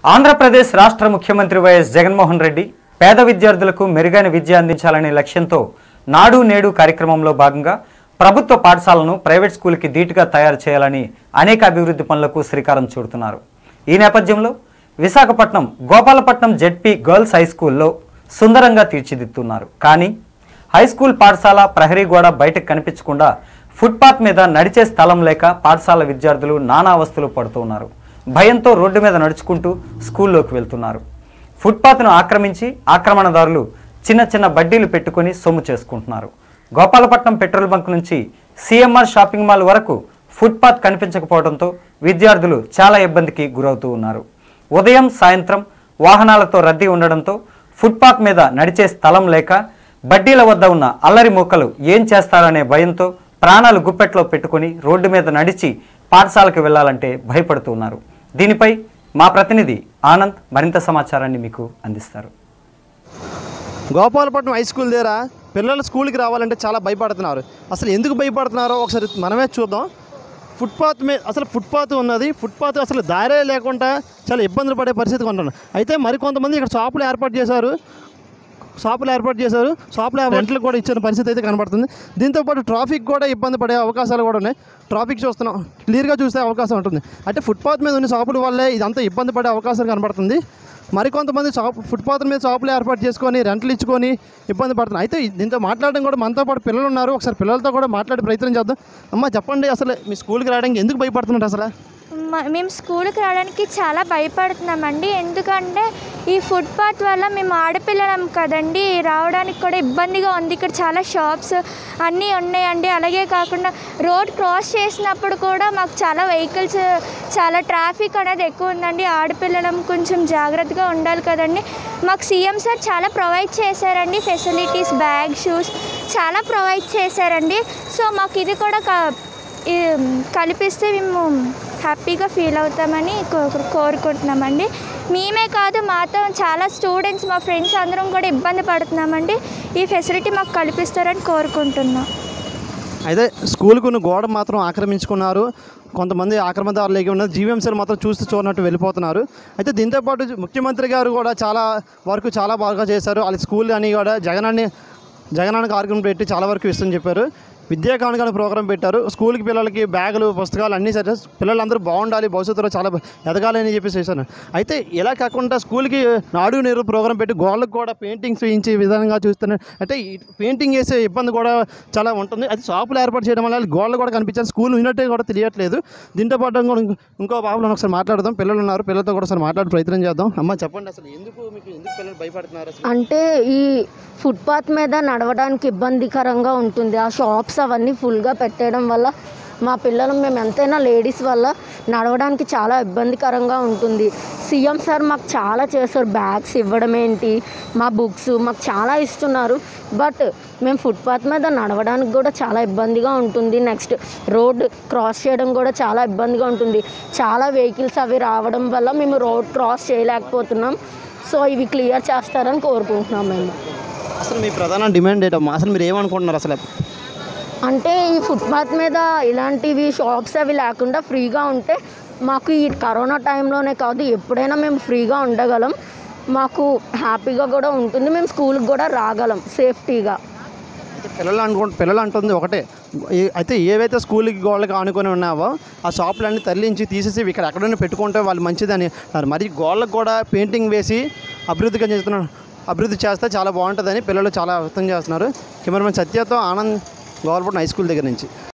ఆంధ్రప్రదేశ్ రాష్ట్ర ముఖ్యమంత్రి వైఎస్ జగన్మోహన్ రెడ్డి పేద విద్యార్థులకు మెరుగైన విద్య అందించాలనే లక్ష్యంతో నాడు నేడు కార్యక్రమంలో భాగంగా ప్రభుత్వ పాఠశాలను ప్రైవేట్ స్కూల్కి ధీటుగా తయారు చేయాలని అనేక అభివృద్ధి పనులకు శ్రీకారం చుడుతున్నారు। ఈ నేపథ్యంలో Visakhapatnam Gopalapatnam ZP girls high స్కూల్లో సుందరంగా తీర్చిదిద్దుతున్నారు। కానీ హై స్కూల్ పాఠశాల ప్రహరీ గోడ బయటకు కనిపించకుండా ఫుట్పాత్ మీద నడిచే స్థలం లేక పాఠశాల విద్యార్థులు నానా అవస్థలు పడుతున్నారు। భయంతో రోడ్డు మీద నడుచుకుంటూ స్కూల్లోకి వెళ్తున్నారు। ఫుట్పాత్ను ఆక్రమించి ఆక్రమణదారులు చిన్న చిన్న బడ్డీలు పెట్టుకొని సొమ్ము చేసుకుంటున్నారు। గోపాలపట్నం పెట్రోల్ బంక్ నుంచి సిఎంఆర్ షాపింగ్ మాల్ వరకు ఫుట్పాత్ కనిపించకపోవడంతో విద్యార్థులు చాలా ఇబ్బందికి గురవుతూ ఉన్నారు। ఉదయం సాయంత్రం వాహనాలతో రద్దీ ఉండడంతో ఫుట్పాత్ మీద నడిచే స్థలం లేక బడ్డీల వద్ద ఉన్న అల్లరి మూకలు ఏం చేస్తారనే భయంతో ప్రాణాలు గుప్పెట్లో పెట్టుకొని రోడ్డు మీద నడిచి పాఠశాలకు వెళ్లాలంటే భయపడుతున్నారు। దీనిపై మా ప్రతినిధి ఆనంద్ మరింత సమాచారాన్ని మీకు అందిస్తారు। గోపాలపట్నం హై స్కూల్ దగ్గర పిల్లలు స్కూల్కి రావాలంటే చాలా భయపడుతున్నారు। అసలు ఎందుకు భయపడుతున్నారో ఒకసారి మనమే చూద్దాం। ఫుట్పాత్ మీద అసలు ఫుట్పాత్ ఉన్నది, ఫుట్పాత్ అసలు దారే లేకుండా చాలా ఇబ్బందులు పడే పరిస్థితి ఉంటున్నాను। అయితే మరికొంతమంది ఇక్కడ షాపులు ఏర్పాటు చేశారు, షాపుల రెంట్లు కూడా ఇచ్చిన పరిస్థితి అయితే కనబడుతుంది। దీంతోపాటు ట్రాఫిక్ కూడా ఇబ్బంది పడే అవకాశాలు కూడా ఉన్నాయి। ట్రాఫిక్ చూస్తున్నాం, క్లియర్గా చూసే అవకాశం ఉంటుంది। అంటే ఫుట్పాత్ మీద ఉన్న షాపుల వల్లే ఇదంతా ఇబ్బంది పడే అవకాశం కనబడుతుంది। మరికొంతమంది ఫుట్పాత్ మీద షాపులు ఏర్పాటు చేసుకొని రెంట్లు ఇచ్చుకొని ఇబ్బంది పడుతున్నారు। అయితే దీంతో మాట్లాడడం కూడా మనతో పాటు పిల్లలు ఉన్నారు, ఒకసారి పిల్లలతో కూడా మాట్లాడే ప్రయత్నం చేద్దాం। అమ్మ చెప్పండి, అసలు మీ స్కూల్కి రావడానికి ఎందుకు భయపడుతున్నారు? అసలు మేము స్కూల్కి రావడానికి చాలా భయపడుతున్నామండి। ఎందుకంటే ఈ ఫుట్పాత్ వల్ల మేము ఆడపిల్లలం కదండి, రావడానికి కూడా ఇబ్బందిగా ఉంది। ఇక్కడ చాలా షాప్స్ అన్నీ ఉన్నాయండి। అలాగే కాకుండా రోడ్ క్రాస్ చేసినప్పుడు కూడా మాకు చాలా వెహికల్స్, చాలా ట్రాఫిక్ అనేది ఎక్కువ ఉందండి। ఆడపిల్లలం కొంచెం జాగ్రత్తగా ఉండాలి కదండి। మాకు సీఎం సార్ చాలా ప్రొవైడ్ చేశారండి, ఫెసిలిటీస్, బ్యాగ్, షూస్ చాలా ప్రొవైడ్ చేశారండి। సో మాకు ఇది కూడా కల్పిస్తే మేము హ్యాపీగా ఫీల్ అవుతామని కోరుకుంటున్నామండి। మేమే కాదు, మాతో చాలా స్టూడెంట్స్, మా ఫ్రెండ్స్ అందరం కూడా ఇబ్బంది పడుతున్నామండి। ఈ ఫెసిలిటీ మాకు కల్పిస్తారని కోరుకుంటున్నాం। అయితే స్కూల్కు గోడ మాత్రం ఆక్రమించుకున్నారు, కొంతమంది ఆక్రమణదారులు ఉన్నారు, జీవీఎంసీలు మాత్రం చూడనట్టు వెళ్ళిపోతున్నారు। అయితే దీంతోపాటు ముఖ్యమంత్రి గారు కూడా చాలా వరకు చాలా బాగా చేశారు। వాళ్ళ స్కూల్ అని కూడా జగనానికి ఆర్గం పెట్టి చాలా వరకు ఇస్తుందని చెప్పారు। విద్యా కానుకల ప్రోగ్రాం పెట్టారు। స్కూల్కి పిల్లలకి బ్యాగులు, పుస్తకాలు అన్నీ సరే పిల్లలందరూ బాగుండాలి, భవిష్యత్తులో చాలా ఎదగాలని చెప్పేసి చేశాను। అయితే ఇలా కాకుండా స్కూల్కి నాడు నేడు ప్రోగ్రాం పెట్టి గోళ్ళకు కూడా పెయింటింగ్స్ వేయించే విధానంగా చూస్తున్నాను। అంటే ఈ పెయింటింగ్ వేసే ఇబ్బంది కూడా చాలా ఉంటుంది। అది షాపులు ఏర్పాటు చేయడం వల్ల గోళ్ళు కూడా కనిపించారు, స్కూల్ ఉన్నట్టే కూడా తెలియట్లేదు। దీంతో పాటు ఇంకో బాబులను ఒకసారి మాట్లాడదాం, పిల్లలు ఉన్నారు, పిల్లలతో కూడా ఒకసారి మాట్లాడే ప్రయత్నం చేద్దాం। అమ్మ చెప్పండి, అసలు ఎందుకు పిల్లలు భయపడుతున్నారు? అంటే ఈ ఫుట్పాత్ మీద నడవడానికి ఇబ్బందికరంగా ఉంటుంది, ఆ షాప్స్ అవన్నీ ఫుల్గా పెట్టడం వల్ల మా పిల్లలు, మేము ఎంతైనా లేడీస్ వల్ల నడవడానికి చాలా ఇబ్బందికరంగా ఉంటుంది। సీఎం సార్ మాకు చాలా చేశారు, బ్యాగ్స్ ఇవ్వడం ఏంటి, మా బుక్స్ మాకు చాలా ఇస్తున్నారు। బట్ మేము ఫుట్పాత్ మీద నడవడానికి కూడా చాలా ఇబ్బందిగా ఉంటుంది। నెక్స్ట్ రోడ్ క్రాస్ చేయడం కూడా చాలా ఇబ్బందిగా ఉంటుంది। చాలా వెహికల్స్ అవి రావడం వల్ల మేము రోడ్ క్రాస్ చేయలేకపోతున్నాం। సో ఇవి క్లియర్ చేస్తారని కోరుకుంటున్నాం మేము। అసలు మీ ప్రధాన డిమాండ్ ఏంటమ్మా? అసలు మీరు ఏమనుకుంటున్నారు? అసలు అంటే ఈ ఫుట్పాత్ మీద ఇలాంటివి షాప్స్ అవి లేకుండా ఫ్రీగా ఉంటే మాకు ఈ కరోనా టైంలోనే కాదు, ఎప్పుడైనా మేము ఫ్రీగా ఉండగలం, మాకు హ్యాపీగా కూడా ఉంటుంది, మేము స్కూల్కి కూడా రాగలం సేఫ్టీగా। పిల్లలు అంటుంది ఒకటే, అయితే ఏవైతే స్కూల్కి గోళ్ళకి ఆనుకొని ఉన్నావో ఆ షాపులన్నీ తరలించి తీసేసి ఇక్కడ ఎక్కడైనా పెట్టుకుంటే వాళ్ళు మంచిదని మరి గోళ్ళకు కూడా పెయింటింగ్ వేసి అభివృద్ధి చేస్తే చాలా బాగుంటుందని పిల్లలు చాలా వ్యక్తం చేస్తున్నారు। కెమెరామెన్ సత్యతో ఆనంద్, గోపాలపట్నం హై స్కూల్ దగ్గర నుంచి।